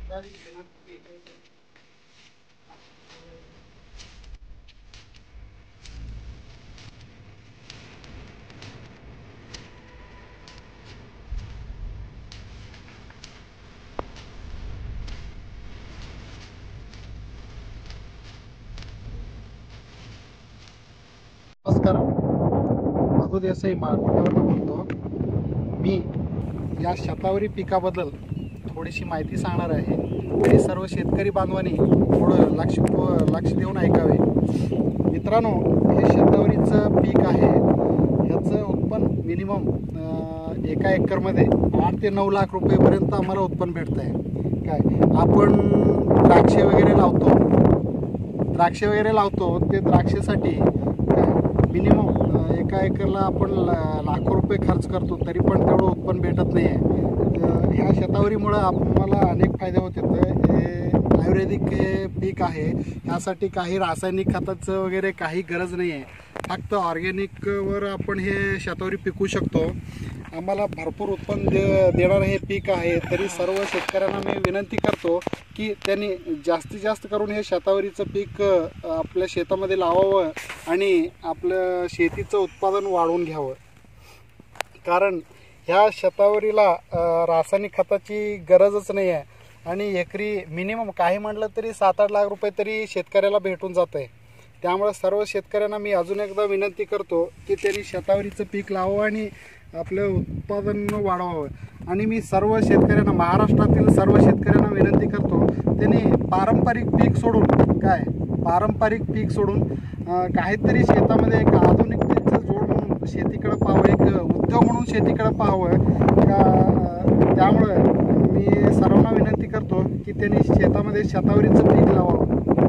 नमस्कार, मधु देसाई मार्केटवरून बोलतो मी. या शतावरी पिकाबद्दल थोडीशी माहिती सांगणार आहे आणि सर्व शेतकरी बांधवांनी थोडं लक्ष देऊन ऐकावे. मित्रांनो, हे शतावरीचं पीक आहे. याचं उत्पन्न मिनिमम एका एकरमध्ये 8 ते 9 लाख रुपयेपर्यंत आम्हाला उत्पन्न भेटतं आहे. काय आपण द्राक्षे वगैरे लावतो ते द्राक्षेसाठी मिनिमम एका एकरला आपण लाखो रुपये खर्च करतो, तरी पण तेवढं उत्पन्न भेटत नाही आहे. ह्या शतावरीमुळं आम्हाला अनेक फायदे होते. हे आयुर्वेदिक पीक आहे. ह्यासाठी काही रासायनिक खताचं वगैरे काही गरज नाही आहे. फक्त ऑर्गॅनिकवर आपण हे शतावरी पिकवू शकतो. आम्हाला भरपूर उत्पन्न देणारं हे पीक आहे. तरी सर्व शेतकऱ्यांना मी विनंती करतो की त्यांनी जास्तीत जास्त करून हे शतावरीचं पीक आपल्या शेतामध्ये लावावं आणि आपलं शेतीचं उत्पादन वाढवून घ्यावं. कारण ह्या शतावरीला रासायनिक खताची गरजच नाही आहे आणि एकरी मिनिमम काही म्हटलं तरी 7-8 लाख रुपये तरी शेतकऱ्याला भेटून जात आहे. त्यामुळे सर्व शेतकऱ्यांना मी अजून एकदा विनंती करतो की त्यांनी शतावरीचं पीक लावावं आणि आपलं उत्पादन वाढवावं. आणि मी सर्व शेतकऱ्यांना, महाराष्ट्रातील सर्व शेतकऱ्यांना विनंती करतो त्यांनी पारंपरिक पीक सोडून काहीतरी शेतामध्ये एक आधुनिकतेचं जोड म्हणून शेतीकडे पाहावं, एक उद्योग म्हणून शेतीकडे पाहावं. त्यामुळं मी सर्वांना विनंती करतो की त्यांनी शेतामध्ये शतावरीचं पीक लावावं.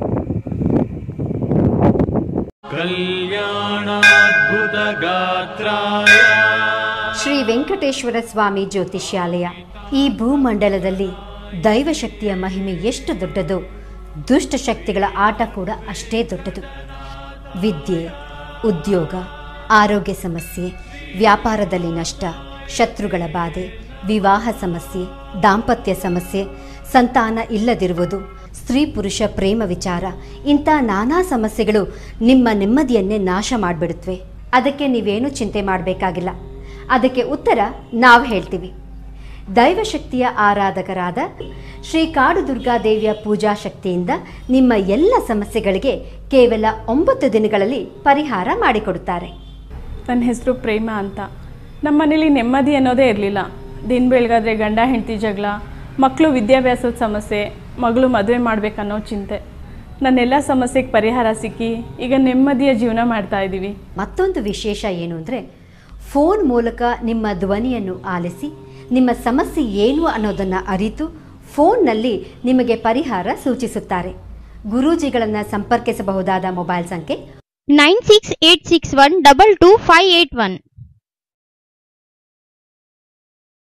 ಶ್ರೀ ವೆಂಕಟೇಶ್ವರ ಸ್ವಾಮಿ ಜ್ಯೋತಿಷ್ಯಾಲಯ. ಈ ಭೂಮಂಡಲದಲ್ಲಿ ದೈವಶಕ್ತಿಯ ಮಹಿಮೆ ಎಷ್ಟು ದೊಡ್ಡದೋ ದುಷ್ಟಶಕ್ತಿಗಳ ಆಟ ಕೂಡ ಅಷ್ಟೇ ದೊಡ್ಡದು. ವಿದ್ಯೆ, ಉದ್ಯೋಗ, ಆರೋಗ್ಯ ಸಮಸ್ಯೆ, ವ್ಯಾಪಾರದಲ್ಲಿ ನಷ್ಟ, ಶತ್ರುಗಳ ಬಾಧೆ, ವಿವಾಹ ಸಮಸ್ಯೆ, ದಾಂಪತ್ಯ ಸಮಸ್ಯೆ, ಸಂತಾನ ಇಲ್ಲದಿರುವುದು, ಸ್ತ್ರೀ ಪುರುಷ ಪ್ರೇಮ ವಿಚಾರ, ಇಂಥ ನಾನಾ ಸಮಸ್ಯೆಗಳು ನಿಮ್ಮ ನೆಮ್ಮದಿಯನ್ನೇ ನಾಶ ಮಾಡಿಬಿಡುತ್ತವೆ. ಅದಕ್ಕೆ ನೀವೇನು ಚಿಂತೆ ಮಾಡಬೇಕಾಗಿಲ್ಲ. ಅದಕ್ಕೆ ಉತ್ತರ ನಾವು ಹೇಳ್ತೀವಿ. ದೈವಶಕ್ತಿಯ ಆರಾಧಕರಾದ ಶ್ರೀ ಕಾಡು ದುರ್ಗಾದೇವಿಯ ಪೂಜಾ ಶಕ್ತಿಯಿಂದ ನಿಮ್ಮ ಎಲ್ಲ ಸಮಸ್ಯೆಗಳಿಗೆ ಕೇವಲ 9 ದಿನಗಳಲ್ಲಿ ಪರಿಹಾರ ಮಾಡಿಕೊಡುತ್ತಾರೆ. ನನ್ನ ಹೆಸರು ಪ್ರೇಮ ಅಂತ. ನಮ್ಮ ಮನೇಲಿ ನೆಮ್ಮದಿ ಅನ್ನೋದೇ ಇರಲಿಲ್ಲ. ದಿನ ಬೆಳಗಾದ್ರೆ ಗಂಡ ಹೆಂಡತಿ ಜಗಳ, ಮಕ್ಕಳು ವಿದ್ಯಾಭ್ಯಾಸದ ಸಮಸ್ಯೆ, ಮಗಳು ಮದುವೆ ಮಾಡಬೇಕನ್ನೋ ಚಿಂತೆ. ನನ್ನೆಲ್ಲ ಸಮಸ್ಯೆಗೆ ಪರಿಹಾರ ಸಿಕ್ಕಿ ಈಗ ನೆಮ್ಮದಿಯ ಜೀವನ ಮಾಡ್ತಾ ಇದ್ದೀವಿ. ಮತ್ತೊಂದು ವಿಶೇಷ ಏನು ಅಂದರೆ, ಫೋನ್ ಮೂಲಕ ನಿಮ್ಮ ಧ್ವನಿಯನ್ನು ಆಲಿಸಿ ನಿಮ್ಮ ಸಮಸ್ಯೆ ಏನು ಅನ್ನೋದನ್ನು ಅರಿತು ಫೋನ್ನಲ್ಲಿ ನಿಮಗೆ ಪರಿಹಾರ ಸೂಚಿಸುತ್ತಾರೆ. ಗುರೂಜಿಗಳನ್ನು ಸಂಪರ್ಕಿಸಬಹುದಾದ ಮೊಬೈಲ್ ಸಂಖ್ಯೆ 9686122581.